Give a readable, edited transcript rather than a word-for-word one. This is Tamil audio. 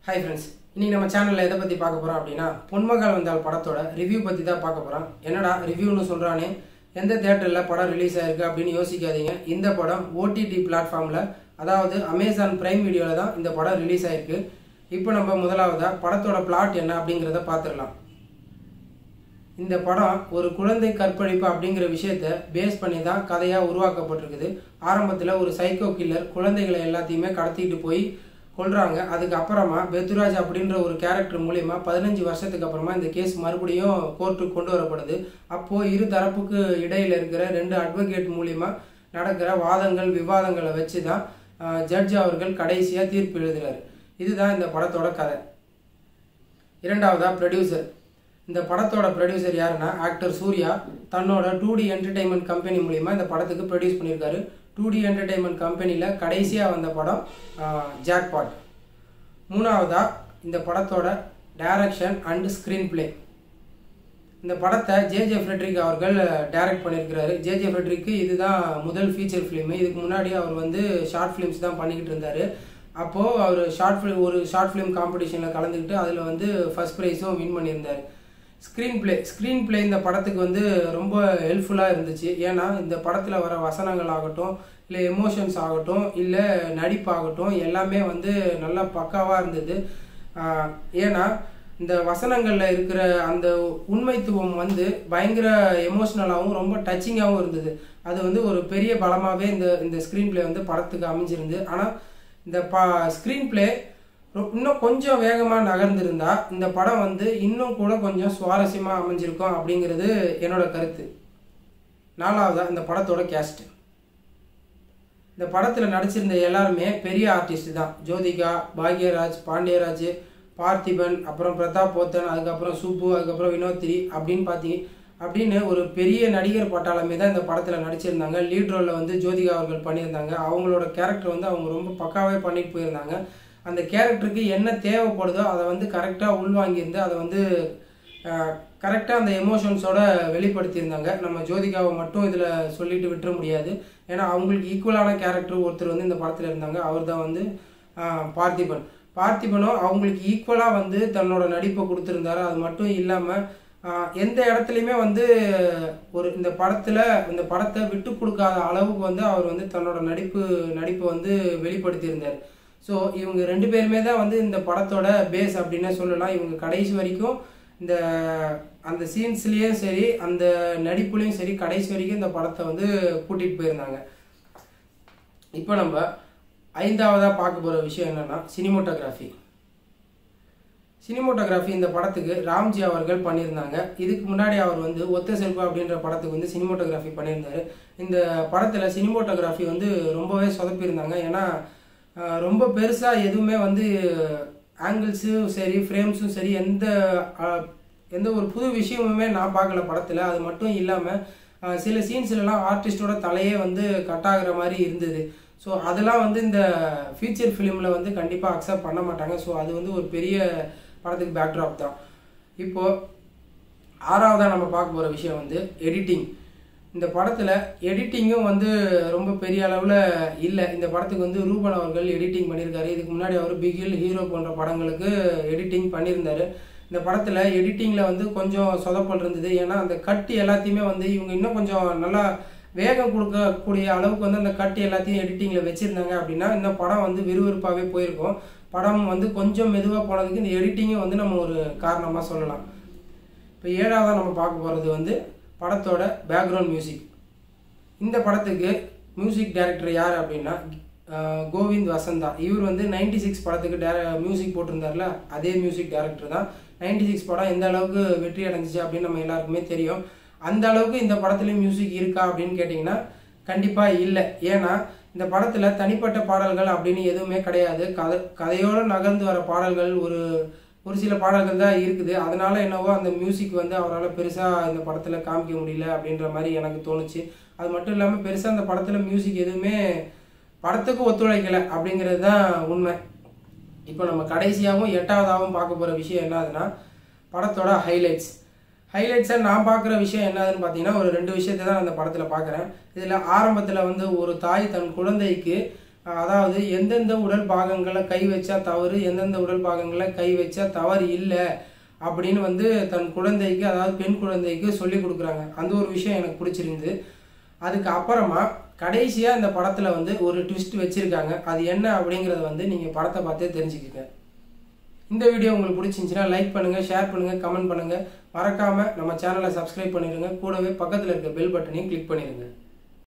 Hi friends, இன்னைக்கு நம்ம சேனல்ல எதை பத்தி பார்க்க போறோம் அப்படினா பொன்மகள் வந்தால் படத்தோட ரிவ்யூ பத்தி தான் பார்க்க போறோம். என்னடா ரிவ்யூன்னு சொல்றானே, எந்த தியேட்டர்ல படம் ரிலீஸ் ஆயிருக்கு அப்படினு யோசிக்காதீங்க. இந்த படம் OTT பிளாட்ஃபார்ம்ல அதாவது Amazon Prime Videoல தான் இந்த படம் ரிலீஸ் ஆயிருக்கு. இப்போ நம்ம முதலாவதா படத்தோட பிளாட் என்ன அப்படிங்கறத பாத்துறலாம். இந்த படம் ஒரு குழந்தை கற்பழிப்பு அப்படிங்கிற விஷயத்தை பேஸ் பண்ணி தான் கதையா உருவாக்கப்பட்டிருக்குது. ஆரம்பத்துல ஒரு சைக்கோ கில்லர் குழந்தைகளை எல்லாத்தையுமே கடத்திட்டு போய் கொல்றாங்க. அதுக்கு அப்புறமா பெத்துராஜ் அப்படின்ற ஒரு கேரக்டர் மூலமா 15 வருஷத்துக்கு அப்புறமா இந்த கேஸ் மறுபடியும் கோர்ட்டுக்கு கொண்டு வரப்படுது. அப்போ இரு தரப்புக்கு இடையில இருக்கிற ரெண்டு அட்வொகேட் மூலமா நடக்கிற வாதங்கள் விவாதங்களை வச்சு தான் ஜட்ஜ் அவர்கள் கடைசியா தீர்ப்பு எழுதுறாரு. இதுதான் இந்த படத்தோட கதை. இரண்டாவதா ப்ரொடியூசர். இந்த படத்தோட ப்ரொடியூசர் யாருன்னா ஆக்டர் சூர்யா தன்னோட 2D என்டர்டைன்மெண்ட் கம்பெனி மூலமா இந்த படத்துக்கு ப்ரொடியூஸ் பண்ணியிருக்காரு. 2D என்டர்டைன்மெண்ட் கம்பெனியில் கடைசியாக வந்த படம் ஜாக்பாட். மூணாவதா இந்த படத்தோட டைரக்ஷன் அண்ட் ஸ்க்ரீன் பிளே. இந்த படத்தை ஜே ஃப்ரெட்ரிக் அவர்கள் டைரக்ட் பண்ணியிருக்கிறாரு. ஜே ஃப்ரெட்ரிக்கு இதுதான் முதல் ஃபீச்சர் ஃபிலிம். இதுக்கு முன்னாடி அவர் வந்து ஷார்ட் ஃபிலிம்ஸ் தான் பண்ணிக்கிட்டு இருந்தார். அப்போது அவர் ஒரு ஷார்ட் ஃபிலிம் காம்படிஷனில் கலந்துக்கிட்டு அதில் வந்து ஃபர்ஸ்ட் ப்ரைஸும் வின் பண்ணியிருந்தார். ஸ்க்ரீன் பிளே இந்த படத்துக்கு வந்து ரொம்ப ஹெல்ப்ஃபுல்லாக இருந்துச்சு. ஏன்னா இந்த படத்தில் வர வசனங்கள் ஆகட்டும், இல்லை எமோஷன்ஸ் ஆகட்டும், இல்லை நடிப்பாகட்டும், எல்லாமே வந்து நல்லா பக்காவாக இருந்தது. ஏன்னா இந்த வசனங்களில் இருக்கிற அந்த உண்மைத்துவம் வந்து பயங்கர எமோஷ்னலாகவும் ரொம்ப டச்சிங்காகவும் இருந்தது. அது வந்து ஒரு பெரிய பலமாகவே இந்த ஸ்க்ரீன் பிளே வந்து படத்துக்கு அமைஞ்சிருந்து. ஆனால் இந்த ஸ்க்ரீன் பிளே இன்னும் கொஞ்சம் வேகமாக நகர்ந்திருந்தா இந்த படம் வந்து இன்னும் கூட கொஞ்சம் சுவாரஸ்யமாக அமைஞ்சிருக்கும் அப்படிங்கிறது என்னோட கருத்து. நாலாவதா இந்த படத்தோட கேஸ்ட். இந்த படத்தில் நடிச்சிருந்த எல்லாருமே பெரிய ஆர்டிஸ்ட் தான். ஜோதிகா, பாக்யராஜ், பாண்டியராஜ், பார்த்திபன், அப்புறம் பிரதாப் போத்தன், அதுக்கப்புறம் சுப்பு, அதுக்கப்புறம் வினோத்ரி அப்படின்னு ஒரு பெரிய நடிகர் பட்டாளமே தான் இந்த படத்தில் நடிச்சிருந்தாங்க. லீட் ரோலில் வந்து ஜோதிகா அவர்கள் பண்ணியிருந்தாங்க. அவங்களோட கேரக்டர் வந்து அவங்க ரொம்ப பக்காவே பண்ணிட்டு போயிருந்தாங்க. அந்த கேரக்டருக்கு என்ன தேவைப்படுதோ அதை வந்து கரெக்டாக உள்வாங்கியிருந்து அதை வந்து கரெக்டாக அந்த எமோஷன்ஸோட வெளிப்படுத்தியிருந்தாங்க. நம்ம ஜோதிகாவை மட்டும் இதில் சொல்லிட்டு விட்டுற முடியாது. ஏன்னா அவங்களுக்கு ஈக்குவலான கேரக்டர் ஒருத்தர் வந்து இந்த படத்தில் இருந்தாங்க. அவர் தான் வந்து பார்த்திபனும் அவங்களுக்கு ஈக்குவலாக வந்து தன்னோட நடிப்பை கொடுத்துருந்தாரு. அது மட்டும் இல்லாமல் எந்த இடத்துலையுமே வந்து இந்த படத்தை விட்டு கொடுக்காத அளவுக்கு வந்து அவர் வந்து தன்னோட நடிப்பை வந்து வெளிப்படுத்தியிருந்தார். ஸோ இவங்க ரெண்டு பேருமே தான் வந்து இந்த படத்தோட பேஸ் அப்படின்னு சொல்லலாம். இவங்க கடைசி வரைக்கும் அந்த சீன்ஸ்லேயும் சரி, அந்த நடிப்புலையும் சரி, கடைசி வரைக்கும் இந்த படத்தை வந்து கூட்டிகிட்டு போயிருந்தாங்க. இப்போ நம்ம ஐந்தாவதாக பார்க்க போகிற விஷயம் என்னன்னா சினிமோட்டோகிராஃபி. இந்த படத்துக்கு ராம்ஜி அவர்கள் பண்ணியிருந்தாங்க. இதுக்கு முன்னாடி அவர் வந்து ஒத்த செல்வா அப்படின்ற படத்துக்கு வந்து சினிமோட்டோகிராஃபி பண்ணியிருந்தாரு. இந்த படத்தில் சினிமோட்டோகிராஃபி வந்து ரொம்பவே சொதப்பியிருந்தாங்க. ஏன்னா ரொம்ப பெருசாக எதுவுமே வந்து ஆங்கிள்ஸும் சரி, ஃப்ரேம்ஸும் சரி, எந்த ஒரு புது விஷயமுமே நான் பார்க்கல படத்தில். அது மட்டும் இல்லாமல் சில சீன்ஸ்லாம் ஆர்டிஸ்டோட தலையே வந்து கட்டாகிற மாதிரி இருந்தது. ஸோ அதெல்லாம் வந்து இந்த ஃபீச்சர் ஃபிலிமில் வந்து கண்டிப்பாக அக்செப்ட் பண்ண மாட்டாங்க. ஸோ அது வந்து ஒரு பெரிய படத்துக்கு பேக்ட்ராப் தான். இப்போது ஆறாவதாக நம்ம பார்க்க போகிற விஷயம் வந்து எடிட்டிங். இந்த படத்தில் எடிட்டிங்கும் வந்து ரொம்ப பெரிய அளவில் இல்லை. இந்த படத்துக்கு வந்து ரூபன் அவர்கள் எடிட்டிங் பண்ணியிருக்காரு. இதுக்கு முன்னாடி அவர் பிகில், ஹீரோ போன்ற படங்களுக்கு எடிட்டிங் பண்ணியிருந்தாரு. இந்த படத்தில் எடிட்டிங்கில் வந்து கொஞ்சம் சொதப்பல் இருந்தது. ஏன்னா அந்த கட்டு எல்லாத்தையுமே வந்து இவங்க இன்னும் கொஞ்சம் நல்லா வேகம் கொடுக்கக்கூடிய அளவுக்கு வந்து அந்த கட்டு எல்லாத்தையும் எடிட்டிங்கில் வச்சுருந்தாங்க அப்படின்னா இந்த படம் வந்து விறுவிறுப்பாகவே போயிருக்கும். படம் வந்து கொஞ்சம் மெதுவாக போனதுக்கு இந்த எடிட்டிங்கை வந்து நம்ம ஒரு காரணமாக சொல்லலாம். இப்போ ஏழாவதாக நம்ம பார்க்க போகிறது வந்து படத்தோட பேக்ரவுண்ட் மியூசிக். இந்த படத்துக்கு மியூசிக் டைரக்டர் யார் அப்படின்னா கோவிந்த் வசந்தா. இவர் வந்து 96 படத்துக்கு மியூசிக் போட்டிருந்தார்ல, அதே மியூசிக் டைரக்டர் தான். 96 படம் எந்த அளவுக்கு வெற்றி அடைஞ்சிச்சு அப்படின்னு நம்ம எல்லாருக்குமே தெரியும். அந்த அளவுக்கு இந்த படத்துலேயும் மியூசிக் இருக்கா அப்படின்னு கேட்டிங்கன்னா கண்டிப்பாக இல்லை. ஏன்னா இந்த படத்தில் தனிப்பட்ட பாடல்கள் அப்படின்னு எதுவுமே கிடையாது. கதையோடு நகர்ந்து வர பாடல்கள் ஒரு சில பாடல்கள் தான் இருக்குது. அதனால என்னவோ அந்த மியூசிக் வந்து அவரால் பெருசாக இந்த படத்தில் காமிக்க முடியல அப்படின்ற மாதிரி எனக்கு தோணுச்சு. அது மட்டும் இல்லாமல் பெருசாக அந்த படத்தில் மியூசிக் எதுவுமே படத்துக்கு ஒத்துழைக்கலை அப்படிங்கிறது தான் உண்மை. இப்போ நம்ம கடைசியாகவும் எட்டாவதாகவும் பார்க்க போகிற விஷயம் என்னதுன்னா படத்தோட ஹைலைட்ஸை நான் பார்க்குற விஷயம் என்னதுன்னு பார்த்தீங்கன்னா ஒரு 2 விஷயத்தை தான் அந்த படத்தில் பார்க்குறேன். இதில் ஆரம்பத்தில் வந்து ஒரு தாய் தன் குழந்தைக்கு அதாவது எந்தெந்த உடல் பாகங்களை கை வச்சா தவறு, எந்தெந்த உடல் பாகங்களை கை வச்சா தவறு இல்லை அப்படின்னு வந்து தன் குழந்தைக்கு, அதாவது பெண் குழந்தைக்கு சொல்லி கொடுக்குறாங்க. அந்த ஒரு விஷயம் எனக்கு பிடிச்சிருந்து. அதுக்கு அப்புறமா கடைசியாக இந்த படத்தில் வந்து ஒரு ட்விஸ்ட் வச்சுருக்காங்க. அது என்ன அப்படிங்கிறத வந்து நீங்கள் படத்தை பார்த்தே தெரிஞ்சுக்கங்க. இந்த வீடியோ உங்களுக்கு பிடிச்சிருந்துச்சுன்னா லைக் பண்ணுங்கள், ஷேர் பண்ணுங்கள், கமெண்ட் பண்ணுங்கள். மறக்காமல் நம்ம சேனலை சப்ஸ்கிரைப் பண்ணிடுங்க. கூடவே பக்கத்தில் இருக்க பெல் பட்டனையும் கிளிக் பண்ணிடுங்க.